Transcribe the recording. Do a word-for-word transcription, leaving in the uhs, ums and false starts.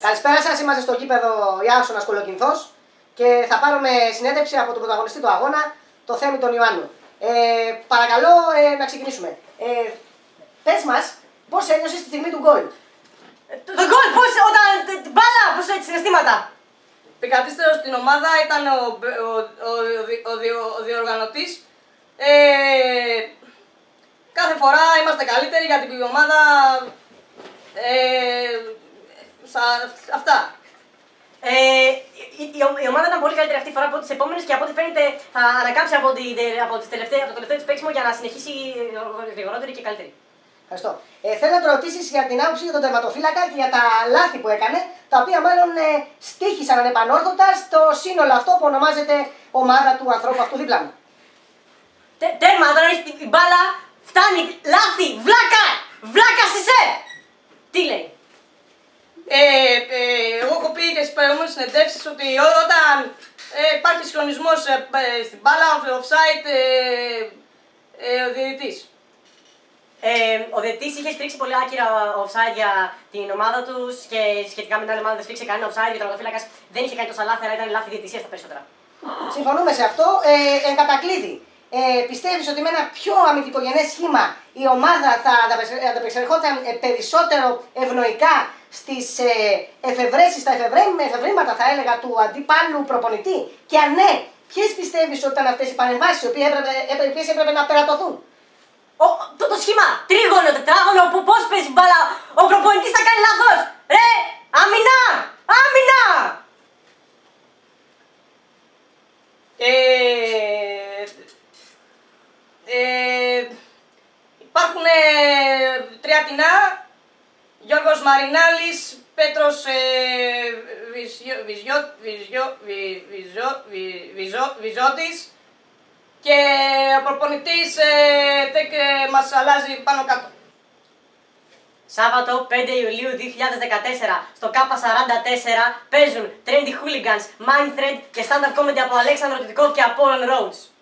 Καλησπέρα σας, είμαστε στο γήπεδο Ιάσονας Κολοκυνθός και θα πάρουμε συνέντευξη από τον πρωταγωνιστή του αγώνα, το Θέμη τον Ιωάννου. Ε, παρακαλώ ε, να ξεκινήσουμε. Ε, πες μας, πώς ένιωσες τη στιγμή του γκολ. Ε, το, το γκολ, πώς, όταν την μπάλα, πώς έτσι, συναισθήματα. Επικρατήστερος στην ομάδα ήταν ο, ο, ο, ο, ο, ο διοργανωτής. Ε, κάθε φορά είμαστε καλύτεροι για την ομάδα. Ε, σα, αυτά. Ε, η, η, η ομάδα ήταν πολύ καλύτερη αυτή τη φορά από τις επόμενες και από ό,τι φαίνεται θα ανακάμψει από, τη, από, τις τελευταίες, από το τελευταίο της παίξιμο για να συνεχίσει γρηγορότερη και καλύτερη. Ευχαριστώ. Ε, θέλω να το ρωτήσεις για την άποψη για τον τερματοφύλακα και για τα λάθη που έκανε, τα οποία μάλλον ε, στοίχησαν ανεπανόρθωτα στο σύνολο αυτό που ονομάζεται ομάδα του ανθρώπου αυτού δίπλα μου. Τε, τέρμα, τώρα έχει την μπάλα, φτάνει, λάθη, βλάκα, βλάκα είσαι! Τι λέει. Ε, ε, εγώ έχω πει και στις προηγούμενες συνεντεύξεις ότι όταν ε, υπάρχει συγχρονισμός ε, ε, στην μπάλα, offside, ε, ε, ο διαιτητής. Ε, ο διαιτητής είχε στρίξει πολύ άκυρα offside για την ομάδα τους και σχετικά με την άλλη ομάδα δεν σφίξε κανένα offside, ο τερματοφύλακας δεν είχε κάνει τόσα λάθη, αλλά ήταν λάθη διαιτησίας τα περισσότερα. Συμφωνούμε σε αυτό. Ε, εν κατακλείδη, ε, πιστεύεις ότι με ένα πιο αμυντικογενές σχήμα η ομάδα θα ανταπεξερχόταν περισσότερο ευνοϊκά στις ε, εφευρέσεις, στα εφευρήματα θα έλεγα του αντίπαλου προπονητή, και αν ναι, ποιες πιστεύεις ότι ήταν αυτές οι παρεμβάσεις οι οποίες έπρεπε, έπρεπε, έπρεπε να περατωθούν. Ο, το, το σχήμα, τρίγωνο, τετράγωνο, που πώς παίζει μπάλα, ο προπονητής θα κάνει λάθος. Ρε, άμυνα, άμυνα. Ε, ε, υπάρχουν ε, τρία τεινά, Γιώργος Μαρινάλης, Πέτρος ε, Βυζιο, Βυζιο, Βυζιο, Βυζιο, Βυζιο, Βυζιώτης και ο προπονητής ε, τεκ, ε, μας αλλάζει πάνω κάτω. Σάββατο πέντε Ιουλίου δύο χιλιάδες δεκατέσσερα στο Κάπα σαράντα τέσσερα παίζουν Trendy Hooligans, Mindthread και Standard Comedy από Αλέξανδρο Τιτικόφ και Apollon Rhodes.